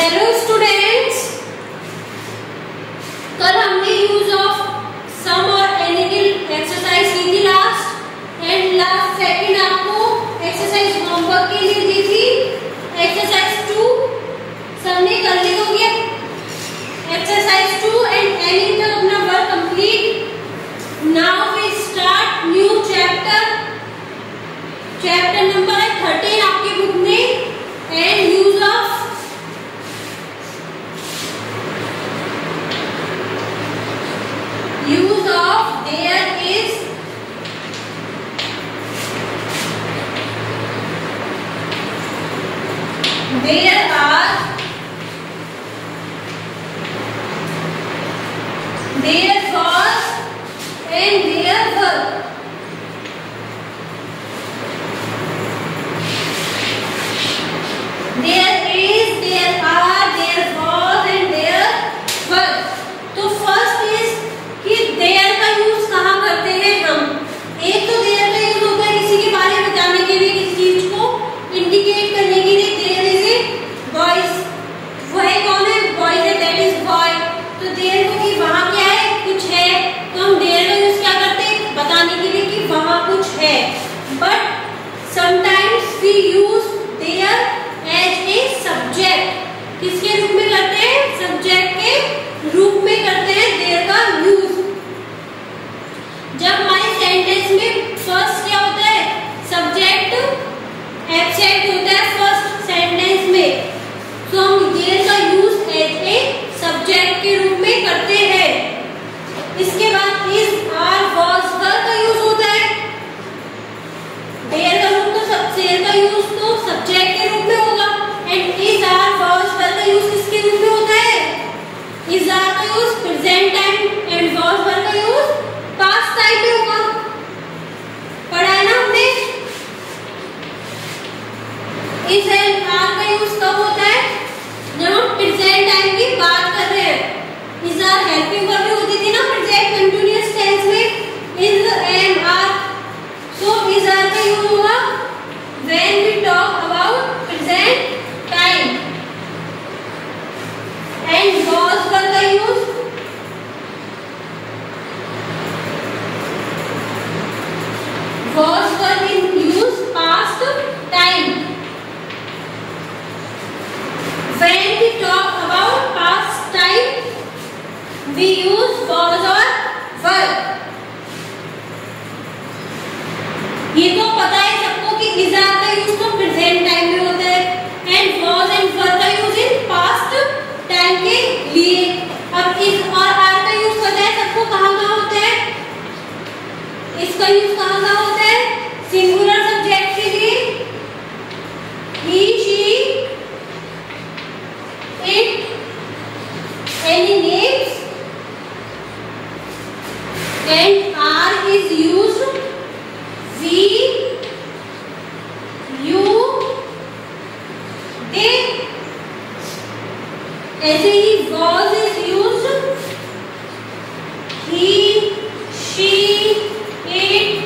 Hello students, कल हमने use of some और एनिमल एक्सरसाइज की थी लास्ट सेकंड आपको एक्सरसाइज होमवर्क के लिए दी थी। एक्सरसाइज 2 सबने कर ली होगी। एक्सरसाइज 2 एंड एनी तक अपना work complete. Now we start new chapter number 13 आपके बुक में। And use of there is, there are, there was and there were। There is, there are, there was and there were। तो first is कि there का use कहाँ करते हैं हम। एक तो देयर का यूज होता है किसी के बारे में बताने के लिए, किसी चीज को इंडिकेट करने के लिए। देयर इज ए बॉयज, वो है कौन है, बॉयज है, दैट इज बॉय। तो देयर को कि वहाँ क्या है, कुछ है, तो हम देयर का यूज क्या करते हैं, बताने के लिए कि वहाँ कुछ है। But sometimes we use there as a subject. किसके रूप में करते हैं, सब्जेक्ट के रूप में करते हैं देयर का यूज। जब हमारे सेंटेंस में फर्स्ट क्या होता है, सब्जेक्ट एब्सेंट होता है फर्स्ट सेंटेंस में, तो हम देयर का यूज एज ए सब्जेक्ट के रूप में करते हैं। इसके बाद इज, आर, वाज, वर का यूज होता है। देयर का यूज तो सब्जेक्ट के रूप में होगा। And is, are, was, were का यूज किसके रूप में होता है, इज, आर का use present time and was, were का यूज पास्ट टाइम में होगा। पढ़ा है ना हमने। इज एंड आर का यूज कब होता है, जब हम प्रेजेंट टाइम की बात कर रहे हैं। इज, आर हेल्पिंग वर्ब भी होती थी ना प्रेजेंट कंटीन्यूअस टेंस में, is and are. So is, are का यूज होगा when we talk about present time. And was, were का use was were in use past time। When we talk about past time, we use was or were। ये तो पता है सबको कि is, are का यूज तो प्रेजेंट टाइम में होता है एंड was and were का यूज इन पास्ट टाइम के लिए। अब is और are का यूज पता है सबको कहाँ होता है, इसका यूज कहाँ होता है, सिंगुलर सब्जेक्ट के लिए, he, she, it, any names। and are is used we, you, they। ऐसे ही was is used he, she, it,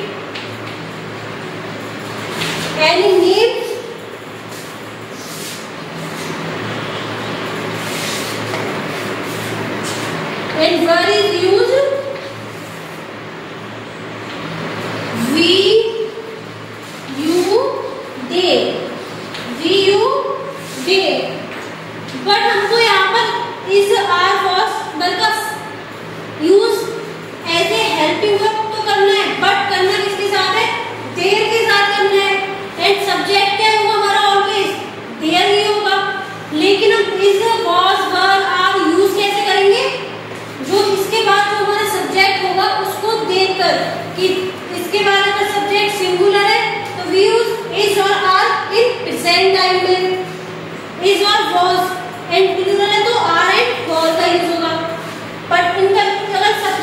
any names। and were is used we, you, they, we, you, they। But हमको यहाँ पर is, are, was, were का use as a helping verb तो करना है, but करना किसके साथ है, देयर के साथ करना है। एंड सब्जेक्ट क्या होगा हमारा, ऑलवेज देयर ही होगा। लेकिन हम is, was, were, are use कैसे करेंगे, जो इसके बाद जो हमारा सब्जेक्ट होगा उसको देखकर कि इसके बाद अगर सब्जेक्ट सिंगुलर है तो वी यूज इज और आर इन प्रेजेंट टाइम में, इज और वाज। एंड प्लूरल है तो आर एंड वाज का यूज होगा। बट इनका अगर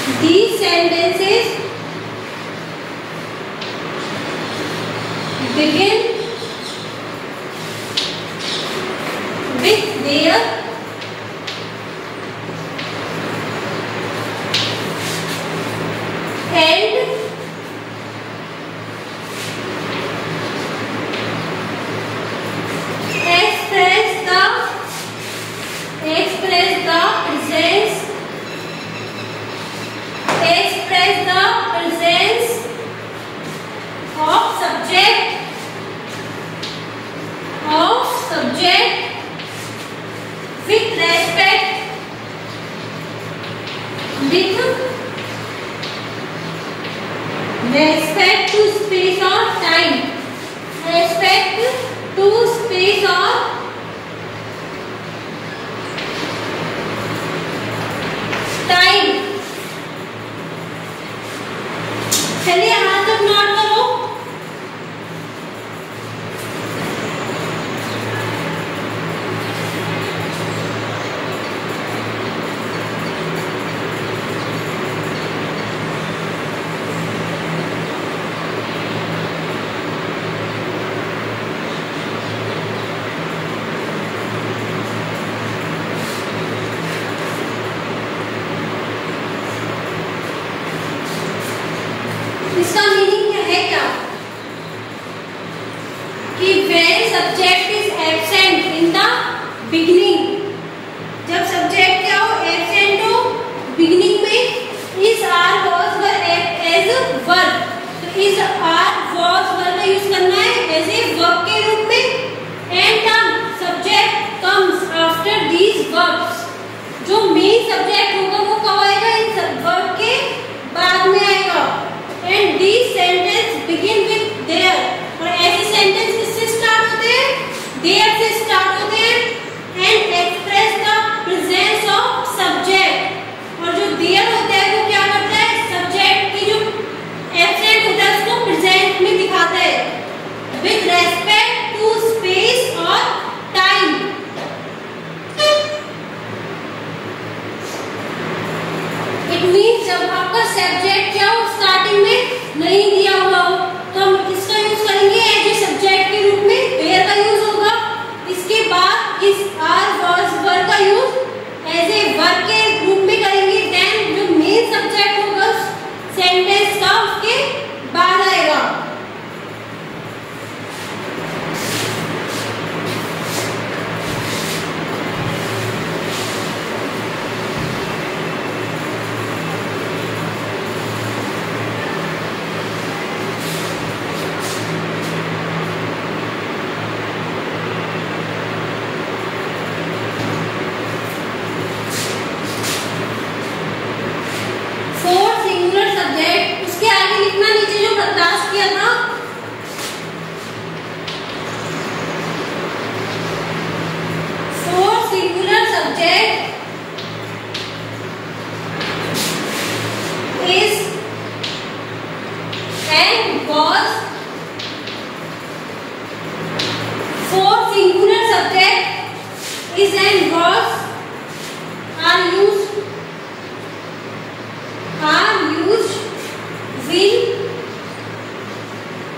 These sentences begin with their and express the presence of subject with respect to space or time. Respect to space or time. चलिए हाथ तक नोट करो। इसका मीनिंग है क्या कि when subject is absent in the beginning, जब subject क्या हो एब्सेंट हो बिगिनिंग में, is are was were act as a verb, तो is are was were का यूज करना है एज ए वर्ब के रूप में, and the subject comes after these verbs, जो मेन सब्जेक्ट होगा वो कब आएगा इन वर्ब के बाद में आएगा। And these sentences begin with their, और ऐसे सेंटेंस किससे स्टार्ट होते हैं their से स्टार्ट होते हैं, and express the presence of subject, और जो their होता है वो क्या करता है सब्जेक्ट की जो एब्सेंट होता है उसको प्रेजेंट में दिखाता है with respect to space और time। इट मीन्स जब आपका सब्जेक्ट क्या हो स्टार्टिंग में नहीं दिया हुआ हो तो हम इसका यूज करेंगे एज ए सब्जेक्ट के रूप में, वेयर का यूज होगा। इसके बाद इस आर वाज वर का यूज एज ए वर्ब के रूप में करेंगे। देन जो मेन सब्जेक्ट होगा सेंटेंस का उसके बाद आएगा। उसके आगे लिखना नीचे जो बर्दाश्त किया था, for singular subject is and was, for singular subject is and was are used will,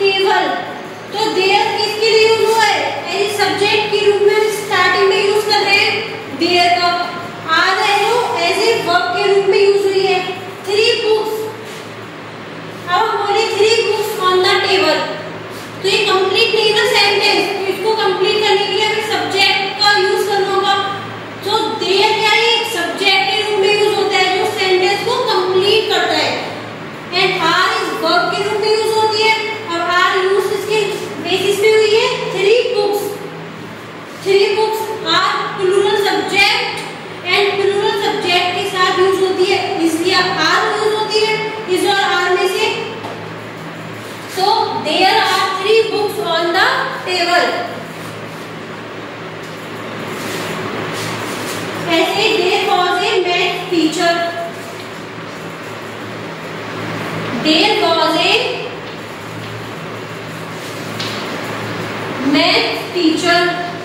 table. तो देयर किसके लिए यूज हुआ है? एज सब्जेक्ट के रूप में स्टार्टिंग में यूज कर रहे हैं देयर का। आर है जो एज ए वर्ब के रूप में यूज हुई है। 3 बुक्स, अब हम बोले 3 बुक्स ऑन द टेबल, तो ये कंप्लीट नहीं था सेंटेंस, तो इसको कंप्लीट करने के लिए हमें सब्जेक्ट का यूज करना होगा। तो देयर क्या है? सब्जेक्ट के रूप में यूज होता है जो सेंटेंस को कंप्लीट करता है। एंड आर इज वर्ब के रूप में यूज होती है। और आर यूज इसके बेसिस पे हुई है 3 books. 3 books are plural subject and plural subject के साथ यूज होती है, इसलिए अब आर यूज होती है इस और आर में से। So there are 3 books on the table. ऐसे there was a math teacher. There was a math teacher.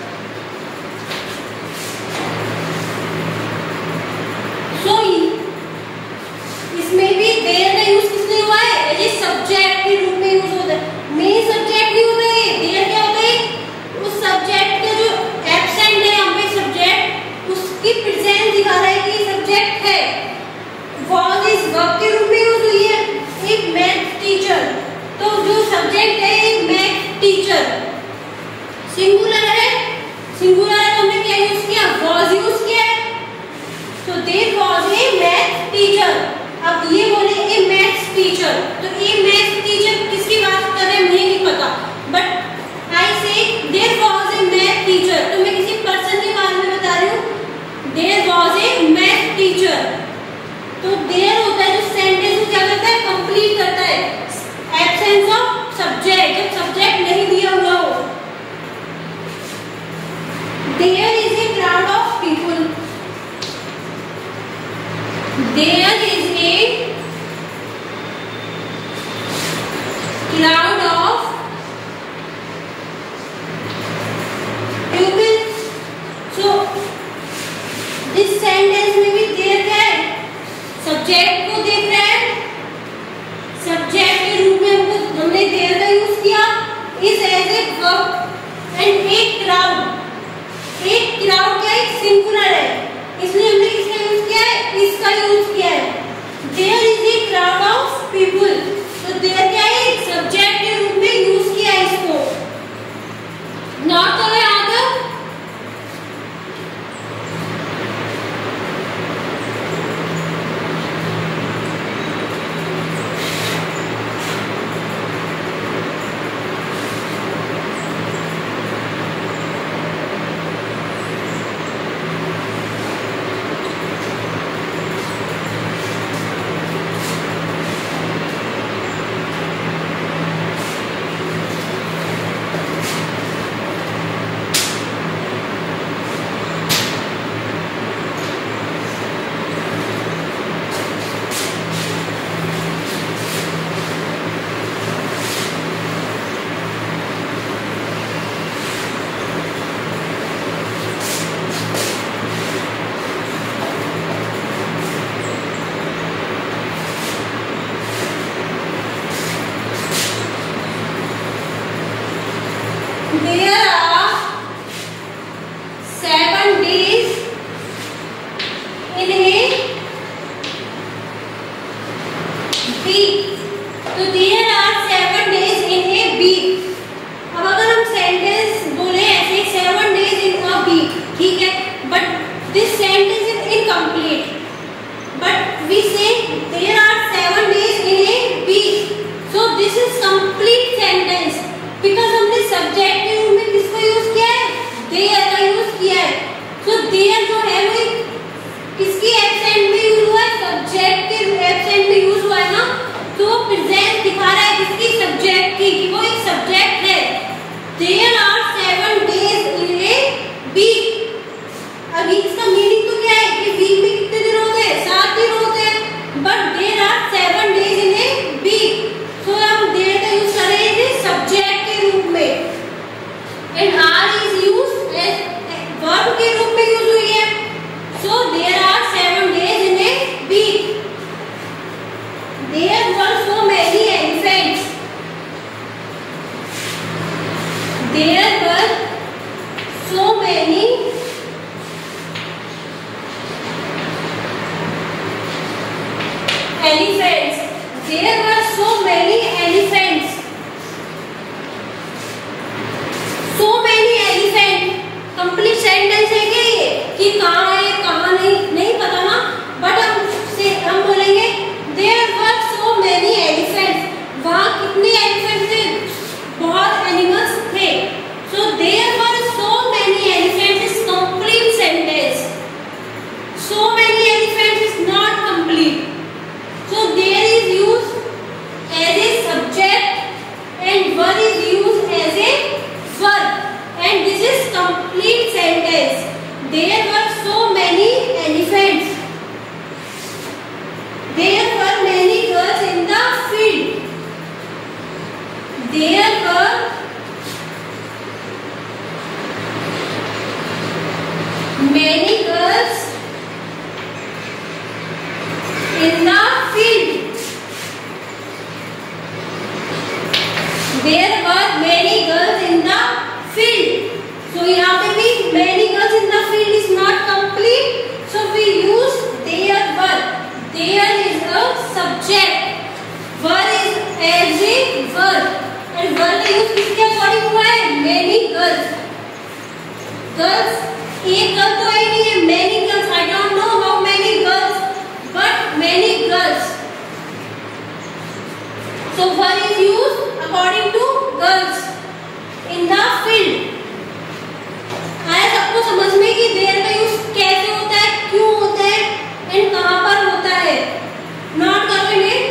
So इसमें भी there का यूज किसने हुआ है? एज ए सब्जेक्ट के रूप में यूज होता है। मेन सब्जेक्ट नहीं होता है। देयर क्या होता है? उस सब्जेक्ट का जो एब्सेंट है यहाँ पे सब्जेक्ट, उसकी प्रेजेंस दिखा रहा है कि सब्जेक्ट है। वॉज इस वर्ब के रूप में यूज हुई है। एक मैथ टीचर, तो जो सब्जेक्ट है एक मैथ टीचर, सिंगुलर है। सिंगुलर है तो हमने क्या यूज किया? वॉज यूज किया है। तो there was a math teacher. अब ये बोले ए मैथ्स टीचर, तो ए मैथ्स टीचर किसकी बात कर रहे हैं मुझे नहीं पता, but I say there was a math teacher, तो मैं किसी पर्सन के बारे में बता रही हूँ। There was a math teacher, तो देयर होता है जो सेंटेंस को क्या करता है? कंप्लीट करता है। एब्सेंस ऑफ सब्जेक्ट, जब सब्जेक्ट नहीं दिया हुआ हो। There is a crowd of people. There is a crowd of people. So this sentence में भी there क्या है? सब्जेक्ट को देख रहा है। सब्जेक्ट के रूप में हमने there का यूज किया। is as a verb and a crowd। एक crowd क्या है? सिंगुलर है, इसलिए हमने किसका यूज किया है? इसका यूज किया है। There is a crowd of people, तो there क्या है? सब्जेक्ट के रूप में यूज किया है इसको। नोट करो यहाँ तक। There are 7 days in a week. तो there are 7 days in a week. अब अगर हम सेंटेंस बोले ऐसे 7 days in a week, ठीक है, but this sentence is incomplete. But we say there are 7 days in a week. So this is complete sentence. Because हमने subject के रूप में किसको यूज किया है? देयर का यूज किया है। तो देयर जो है वो किसकी एब्सेंट में यूज हुआ है? सब्जेक्ट के एब्सेंट में यूज हुआ है ना, तो वो प्रेजेंट दिखा रहा है किसकी? सब्जेक्ट की, कि वो एक सब्जेक्ट है। There are 7 days in a week। अब इसका मीनिंग तो क्या है कि वीक में कितने दिन होते हैं? 7 दिन होते हैं। But there are 7 days in a week। तो हम देयर का यूज कर रहे हैं सब्जेक्ट रूप में, and are is used as verb के रूप में यूज हुई है। So there are 7 days in a week. There were so many elephants. There were many girls in the field. So यहाँ पे भी many girls in the field is not complete. So we use there were. There is a subject. Were is as a verb. And were का use किसके according हुआ है? Many girls. Girls एक girl तो है नहीं है. Many girls. I don't know how many girls, but many girls. So were is used according to girls in the field. आया सबको समझ में कि देयर का यूज कैसे होता है, क्यों होता है एंड कहां पर होता है. नोट करो इन्हें.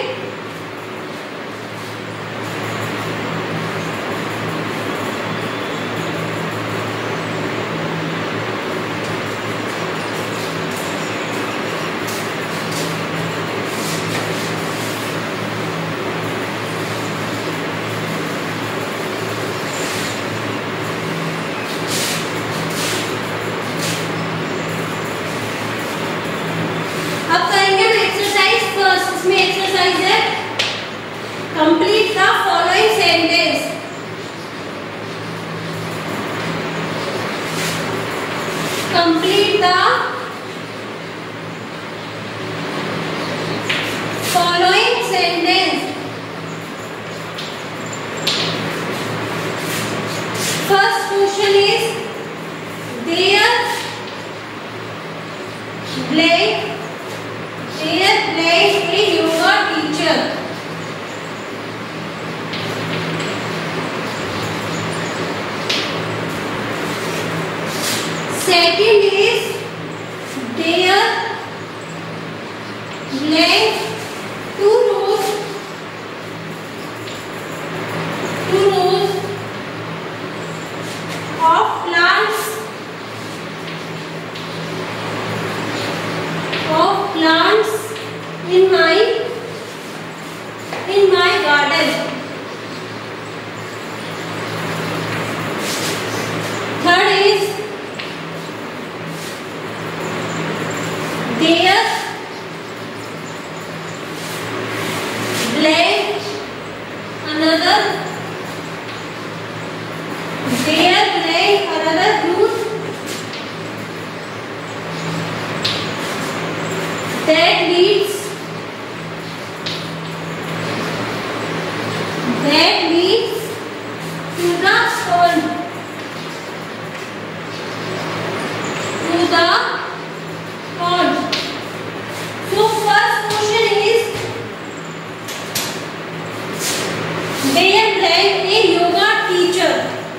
Complete the following sentence. Complete the following sentence. First question is there blank a yoga teacher. Second is there blank two rows of plants in my garden. Third is there blank another route that leads to the pond. So first question is there blank a yoga teacher.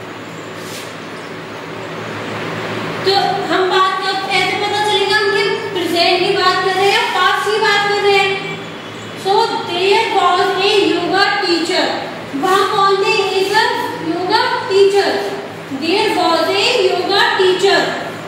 तो हम बात कब ऐसे पता चलेगा हम कि present की बात कर रहे हैं या पास्ट की बात कर रहे हैं. So there was a yoga teacher. वहाँ कौन थे? एक yoga teacher. There was a yoga teacher.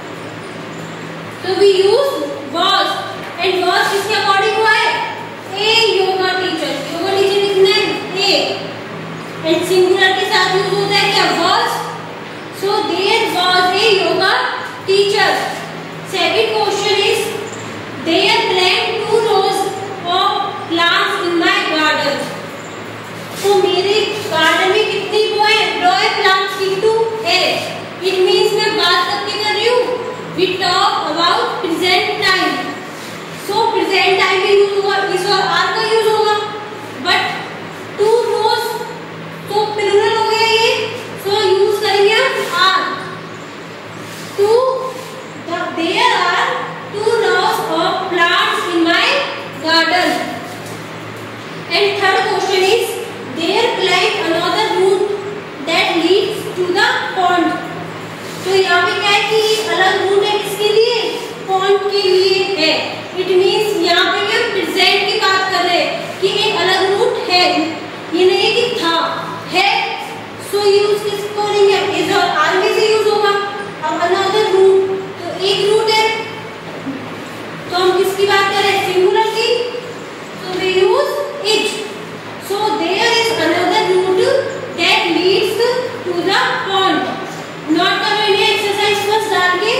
So we use was and was किसके अकॉर्डिंग हुआ है? A yoga teacher. Yoga teacher कितने हैं? एक. And सिंगुलर के साथ यूज होता है क्या? Was. So there was a yoga teacher. Second question is there plant two rows of plants in my garden. तो मेरे गार्डन में कितनी वो है? रो है प्लांट्स की. टू है. इट मींस मैं बात करके कर रही हूँ. We talk about present time. So present time में यूज होगा इस और आर का यूज होगा. बट टू रोज तो प्लूरल हो गया ये. सो यूज करेंगे हम are. Two there are two rows of plants in my garden. And third question is there plant another route that leads to the pond. तो यहाँ पे क्या है कि अलग रूट है किसके लिए? पॉन्ड के लिए है. इट मींस यहाँ पे हम प्रेजेंट की बात कर रहे हैं कि एक अलग रूट है. ये नहीं कि था है. सो यूज किसको करेंगे? इज और आर में से यूज होगा. अब अनदर रूट तो एक रूट है तो हम किसकी बात कर रहे हैं? सिंगुलर की. तो we use it. So there is another route that leads to the pond. Note करो इन्हें एक्सरसाइज फर्स्ट डाल के.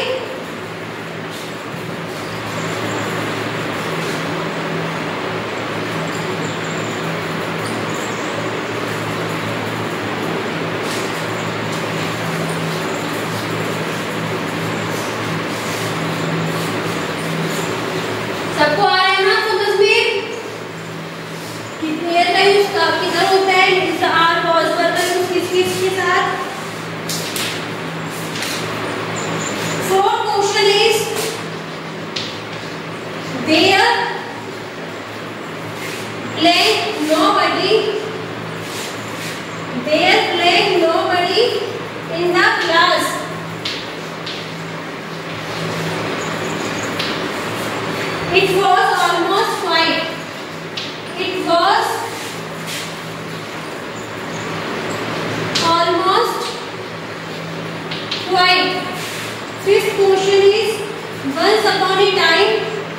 quiet. Fifth question is once upon a time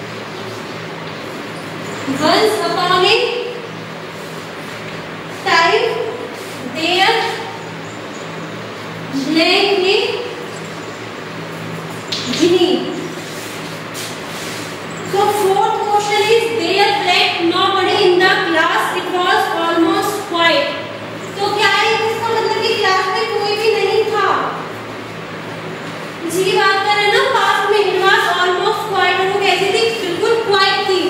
there blank a genie. So fourth question is there blank nobody in the class, it was almost quiet. तो क्या है इसका मतलब कि क्लास में कोई भी नहीं था, इसी की बात कर रहे हैं ना। पास्ट में it was almost quiet, वो कैसी थी, बिल्कुल क्वाइट थी।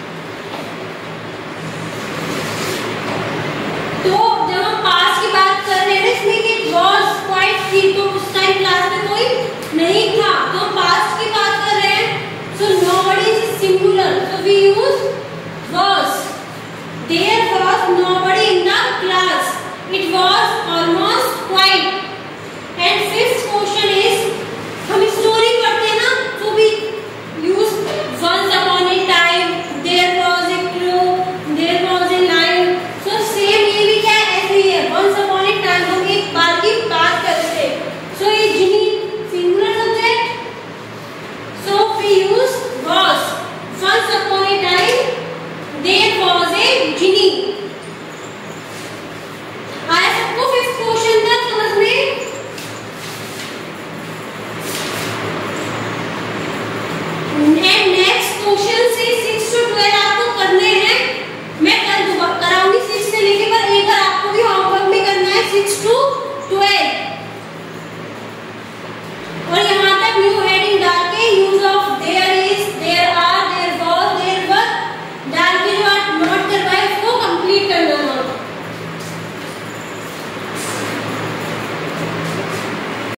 तो जब हम पास्ट की बात कर रहे हैं इसमें कि it was quiet थी, तो उस टाइम क्लास में कोई नहीं था, तो पास्ट की बात कर रहे हैं। So nobody is singular, so we use was. There was nobody in the class. It was